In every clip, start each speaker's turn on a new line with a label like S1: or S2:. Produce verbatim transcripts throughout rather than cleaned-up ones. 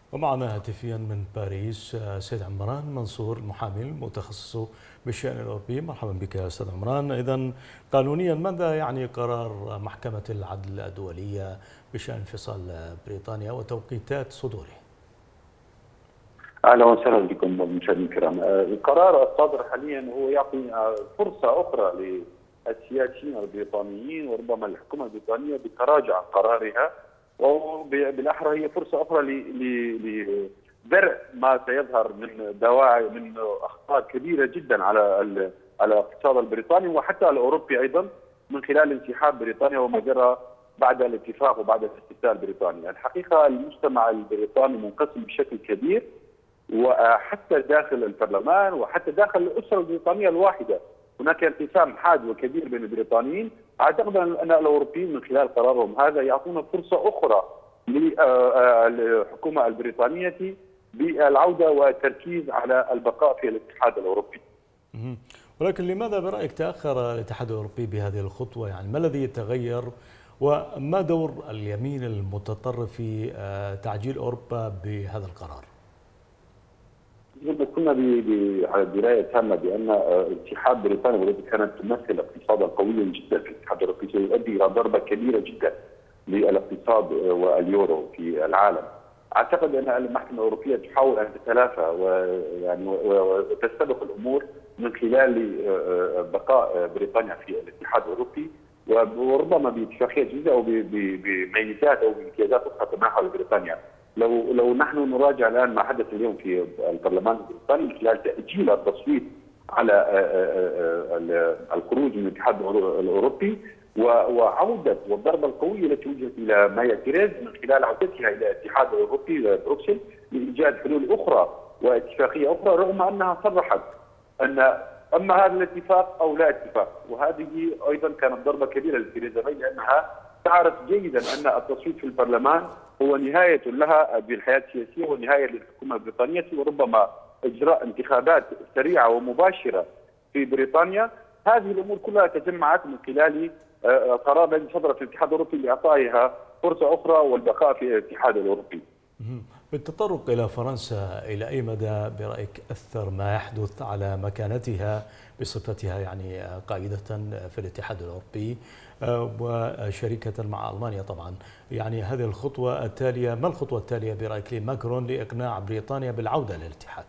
S1: ومعنا هاتفيا من باريس سيد عمران منصور، المحامي المتخصص بالشأن الأوروبي. مرحبا بك أستاذ عمران. إذن قانونيا ماذا يعني قرار محكمة العدل الدولية بشأن انفصال بريطانيا وتوقيتات صدوره؟
S2: اهلا وسهلا بكم مشاهدينا الكرام. القرار الصادر حاليا هو يعطي فرصه اخرى للسياسيين البريطانيين وربما الحكومه البريطانيه بتراجع قرارها، وبالاحرى هي فرصه اخرى لدرء ما سيظهر من دواعي من اخطاء كبيره جدا على على الاقتصاد البريطاني وحتى الاوروبي ايضا من خلال انسحاب بريطانيا وما جرى بعد الاتفاق وبعد الاستفتاء البريطاني. الحقيقه المجتمع البريطاني منقسم بشكل كبير، وحتى داخل البرلمان وحتى داخل الاسره البريطانيه الواحده هناك انقسام حاد وكبير بين البريطانيين. اعتقد ان الاوروبيين من خلال قرارهم هذا يعطونا فرصه اخرى للحكومه البريطانيه بالعوده والتركيز على البقاء في الاتحاد الاوروبي.
S1: ولكن لماذا برايك تاخر الاتحاد الاوروبي بهذه الخطوه؟ يعني ما الذي تغير وما دور اليمين المتطرف في تعجيل اوروبا بهذا القرار؟
S2: كنا على درايه تامه بان اتحاد بريطانيا والتي كانت تمثل اقتصادا قويا جدا في الاتحاد الاوروبي سيؤدي الى ضربه كبيره جدا للاقتصاد واليورو في العالم. اعتقد ان المحكمه الاوروبيه تحاول ان تتلافى ويعني وتستبق الامور من خلال بقاء بريطانيا في الاتحاد الاوروبي، وربما باتفاقيه جديده او بميزات او بامتيازات اخرى تمنحها لبريطانيا. لو لو نحن نراجع الان ما حدث اليوم في البرلمان البريطاني من خلال تاجيل التصويت على الخروج من الاتحاد الاوروبي وعوده والضربه القويه التي وجهت الى مايا تيريز من خلال عودتها الى الاتحاد الاوروبي الى بروكسل لايجاد حلول اخرى واتفاقيه اخرى، رغم انها صرحت ان اما هذا الاتفاق او لا اتفاق. وهذه ايضا كانت ضربه كبيره لتيريزا ماي لانها تعرف جيدا ان التصويت في البرلمان هو نهايه لها بالحياه السياسيه ونهايه للحكومه البريطانيه، وربما اجراء انتخابات سريعه ومباشره في بريطانيا. هذه الامور كلها تجمعت من خلال قرار الذي صدر في الاتحاد الاوروبي لاعطائها فرصه اخرى والبقاء في الاتحاد الاوروبي.
S1: بالتطرق الى فرنسا، الى اي مدى برايك اثر ما يحدث على مكانتها بصفتها يعني قائده في الاتحاد الاوروبي وشريكه مع المانيا طبعا؟ يعني هذه الخطوه التاليه، ما الخطوه التاليه برايك لماكرون لاقناع بريطانيا بالعوده للاتحاد؟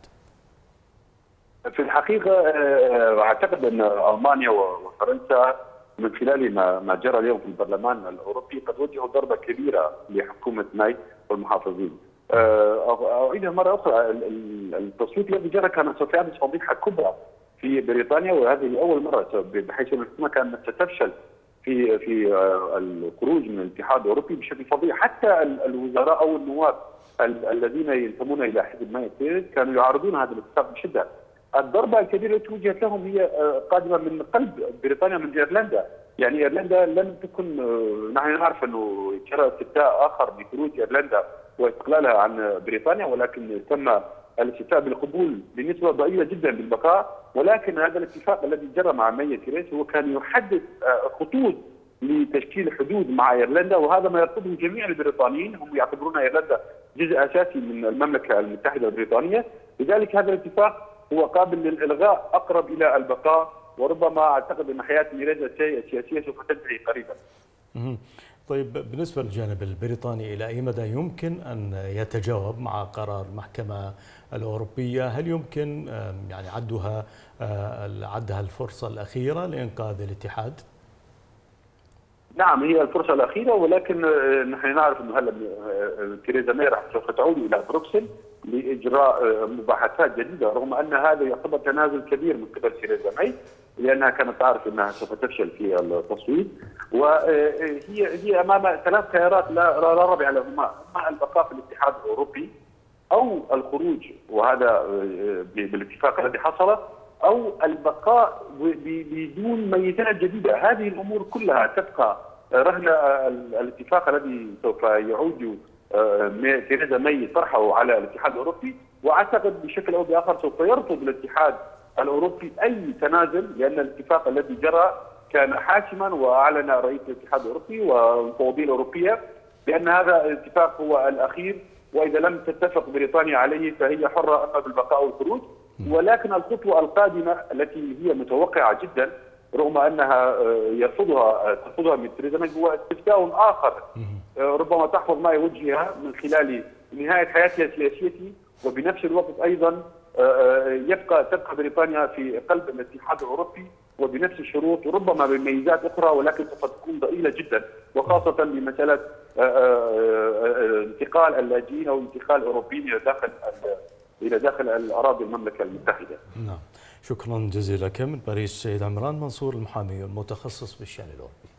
S2: في الحقيقه اعتقد ان المانيا وفرنسا من خلال ما ما جرى اليوم في البرلمان الاوروبي قد وجهوا ضربه كبيره لحكومه ماي والمحافظين. اعيدها مره اخرى، التصويت الذي جرى كان سوف يحدث فضيحه كبرى في بريطانيا، وهذه اول مره بحيث ان الحكومه كانت ستفشل في في الخروج من الاتحاد الاوروبي بشكل فظيع. حتى الوزراء او النواب الذين ينتمون الى حزب ماي تيريز كانوا يعارضون هذا الاتفاق بشده. الضربه الكبيره التي وجهت لهم هي قادمه من قلب بريطانيا، من ايرلندا. يعني ايرلندا لم تكن، نحن نعرف انه جرى استفتاء اخر بخروج ايرلندا واستقلالها عن بريطانيا، ولكن تم الاستفتاء بالقبول بنسبه ضئيله جدا بالبقاء. ولكن هذا الاتفاق الذي جرى مع ماي تيريز هو كان يحدد خطوط لتشكيل حدود مع ايرلندا، وهذا ما يرفضه جميع البريطانيين. هم يعتبرون ايرلندا جزء اساسي من المملكه المتحده البريطانيه، لذلك هذا الاتفاق هو قابل للالغاء اقرب الى البقاء، وربما اعتقد ان حياه ميريزا السياسيه سوف تنتهي قريبا.
S1: طيب، بالنسبه للجانب البريطاني الى اي مدى يمكن ان يتجاوب مع قرار المحكمه الاوروبيه؟ هل يمكن يعني عدها عدها الفرصه الاخيره لانقاذ الاتحاد؟
S2: نعم، هي الفرصه الاخيره، ولكن نحن نعرف انه هلا تيريزا ماي سوف تعود الى بروكسل لاجراء مباحثات جديده، رغم ان هذا يعتبر تنازل كبير من قبل تيريزا ماي لانها كانت تعرف انها سوف تفشل في التصويت، وهي هي امام ثلاث خيارات لا لا رابع لهما: اما البقاء في الاتحاد الاوروبي او الخروج وهذا بالاتفاق الذي حصل، او البقاء بدون ميزات جديده. هذه الامور كلها تبقى رهن الاتفاق الذي سوف يعود تيريزا ماي طرحه على الاتحاد الاوروبي، واعتقد بشكل او باخر سوف يرفض الاتحاد الاوروبي اي تنازل، لان الاتفاق الذي جرى كان حاسما، واعلن رئيس الاتحاد الاوروبي والمفوضيه الاوروبيه بان هذا الاتفاق هو الاخير وإذا لم تتفق بريطانيا عليه فهي حرة أما بالبقاء والخروج. ولكن الخطوة القادمة التي هي متوقعة جدا رغم أنها يرفضها ترفضها من تريزا ماي هو استفتاء آخر ربما تحفظ ما يوجهها من خلال نهاية حياتها السياسية، وبنفس الوقت أيضا يبقى تبقى بريطانيا في قلب الاتحاد الأوروبي وبنفس الشروط وربما بميزات أخرى، ولكن سوف تكون ضئيلة جدا، وخاصة بمسألة انتقال اللاجئين أو انتقال الأوروبيين إلى داخل إلى داخل الأراضي المملكة المتحدة.
S1: نعم، شكرا جزيلا لك. من باريس سيد عمران منصور المحامي المتخصص بالشأن الأوروبي.